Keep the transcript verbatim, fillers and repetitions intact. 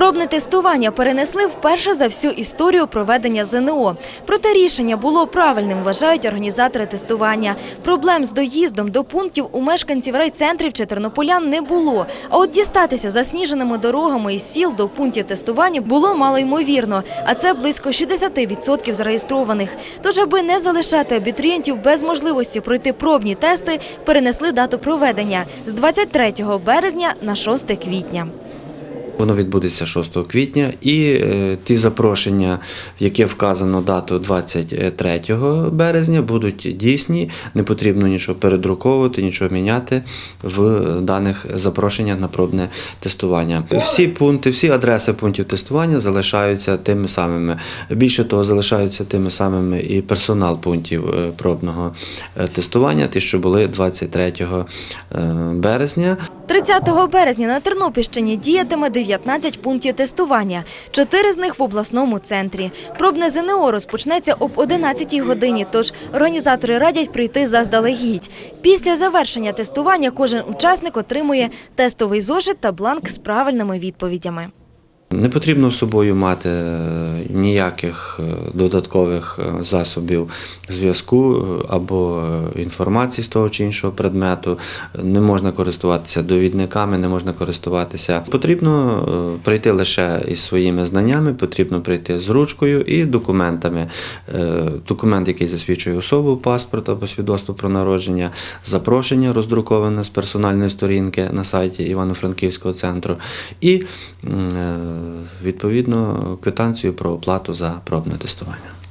Пробне тестування перенесли вперше за всю історію проведення ЗНО. Проте рішення було правильним, вважають організатори тестування. Проблем з доїздом до пунктів у мешканців райцентрів чи тернополян не було. А от дістатися засніженими дорогами із сіл до пунктів тестування було малоймовірно. А це близько шістдесят відсотків зареєстрованих. Тож, аби не залишати абітурієнтів без можливості пройти пробні тести, перенесли дату проведення з двадцять третього березня на шосте квітня. Воно відбудеться шостого квітня і е, ті запрошення, в яке вказано дату двадцять третього березня, будуть дійсні, не потрібно нічого передруковувати, нічого міняти в даних запрошеннях на пробне тестування. Всі пункти, всі адреси пунктів тестування залишаються тими самими. Більше того, залишаються тими самими і персонал пунктів пробного тестування, ті, що були двадцять третього березня. тридцятого березня на Тернопільщині діятиме дев'ятнадцять пунктів тестування. Чотири з них в обласному центрі. Пробне ЗНО розпочнеться об одинадцятій годині, тож організатори радять прийти заздалегідь. Після завершення тестування кожен учасник отримує тестовий зошит та бланк з правильними відповідями. Не потрібно з собою мати ніяких додаткових засобів зв'язку або інформації з того чи іншого предмету. Не можна користуватися довідниками, не можна користуватися. Потрібно прийти лише із своїми знаннями, потрібно прийти з ручкою і документами. Документ, який засвідчує особу, паспорт або свідоцтво про народження, запрошення роздруковане з персональної сторінки на сайті Івано-Франківського центру і відповідно квитанцію про оплату за пробне тестування.